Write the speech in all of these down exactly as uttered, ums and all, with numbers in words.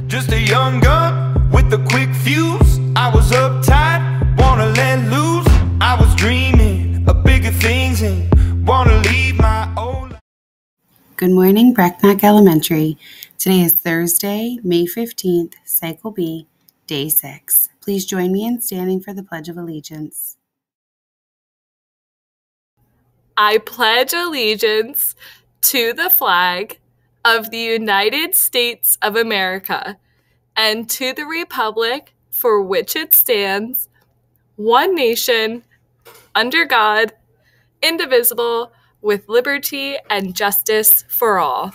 Just a young gun with a quick fuse. I was uptight, wanna let loose. I was dreaming of bigger things and wanna leave my old. Good morning, Brecknock Elementary. Today is Thursday, May fifteenth, Cycle B, Day six. Please join me in standing for the Pledge of Allegiance. I pledge allegiance to the flag of the United States of America and to the republic for which it stands, one nation, under God, indivisible, with liberty and justice for all.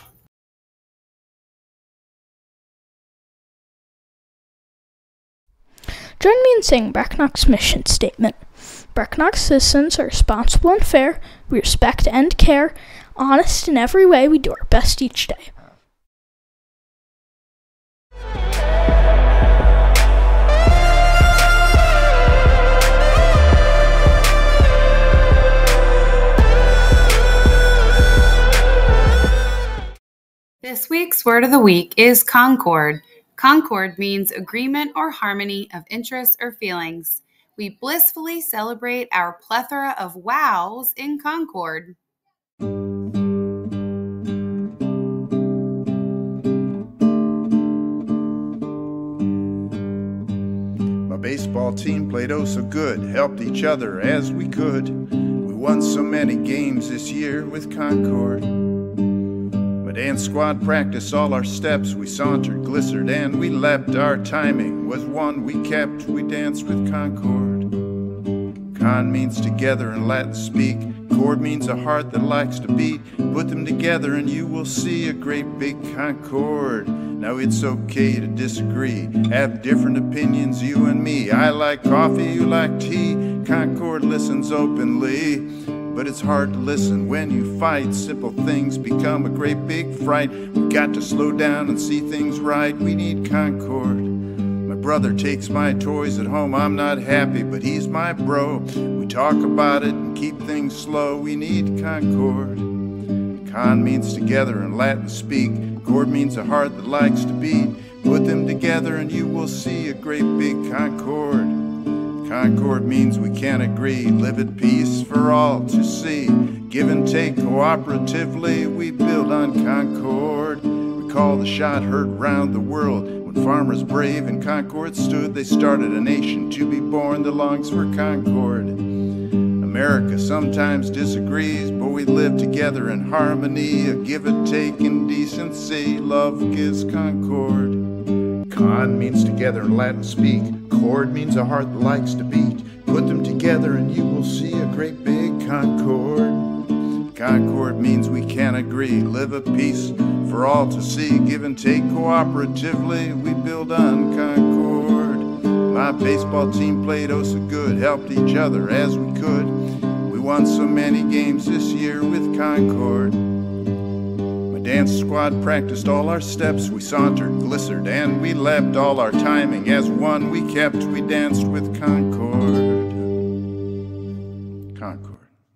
Join me in saying Brecknock's mission statement. Brecknock citizens are responsible and fair. We respect and care. Honest in every way, we do our best each day. This week's word of the week is concord. Concord means agreement or harmony of interests or feelings. We blissfully celebrate our plethora of wows in Concord. My baseball team played oh so good, helped each other as we could. We won so many games this year with Concord. My dance squad practiced all our steps. We sauntered, glissered, and we leapt. Our timing was one we kept. We danced with Concord. Con means together in Latin speak. Chord means a heart that likes to beat. Put them together and you will see a great big concord. Now it's okay to disagree, have different opinions, you and me. I like coffee, you like tea. Concord listens openly, but it's hard to listen when you fight. Simple things become a great big fright. We've got to slow down and see things right. We need concord. My brother takes my toys at home. I'm not happy, but he's my bro. We talk about it and keep things slow. We need concord. Con means together in Latin speak. Chord means a heart that likes to beat. Put them together and you will see a great big concord. Concord means we can agree, live at peace for all to see. Give and take cooperatively, we build on concord. We call the shot heard round the world. When farmers brave in Concord stood, they started a nation to be born that longs for concord. America sometimes disagrees, but we live together in harmony. A give and take in decency, love gives concord. Con means together in Latin speak. Chord means a heart that likes to beat. Put them together and you will see a great big concord. Concord means we can agree, live at peace for all to see. Give and take cooperatively, we build on concord. My baseball team played oh so good, helped each other as we could. We won so many games this year with Concord. My dance squad practiced all our steps. We sauntered, glissered, and we leapt. All our timing as one we kept. We danced with Concord. Concord.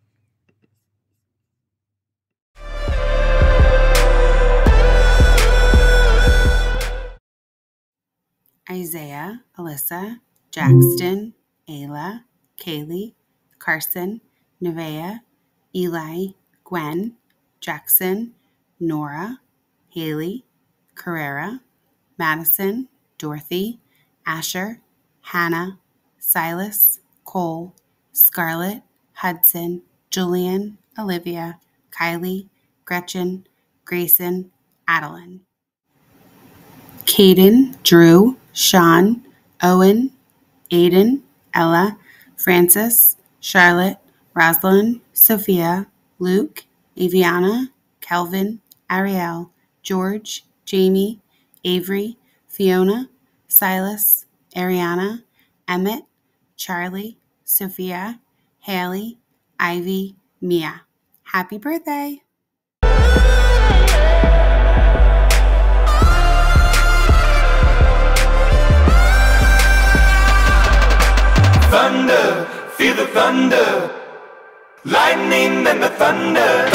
Isaiah, Alyssa, Jackson, Ayla, Kaylee, Carson, Nevaeh, Eli, Gwen, Jackson, Nora, Haley, Carrera, Madison, Dorothy, Asher, Hannah, Silas, Cole, Scarlett, Hudson, Julian, Olivia, Kylie, Gretchen, Grayson, Adeline. Caden, Drew, Sean, Owen, Aiden, Ella, Francis, Charlotte, Rosalind, Sophia, Luke, Aviana, Kelvin, Ariel, George, Jamie, Avery, Fiona, Silas, Ariana, Emmett, Charlie, Sophia, Haley, Ivy, Mia. Happy birthday! Thunder, feel the thunder, lightning and the thunder.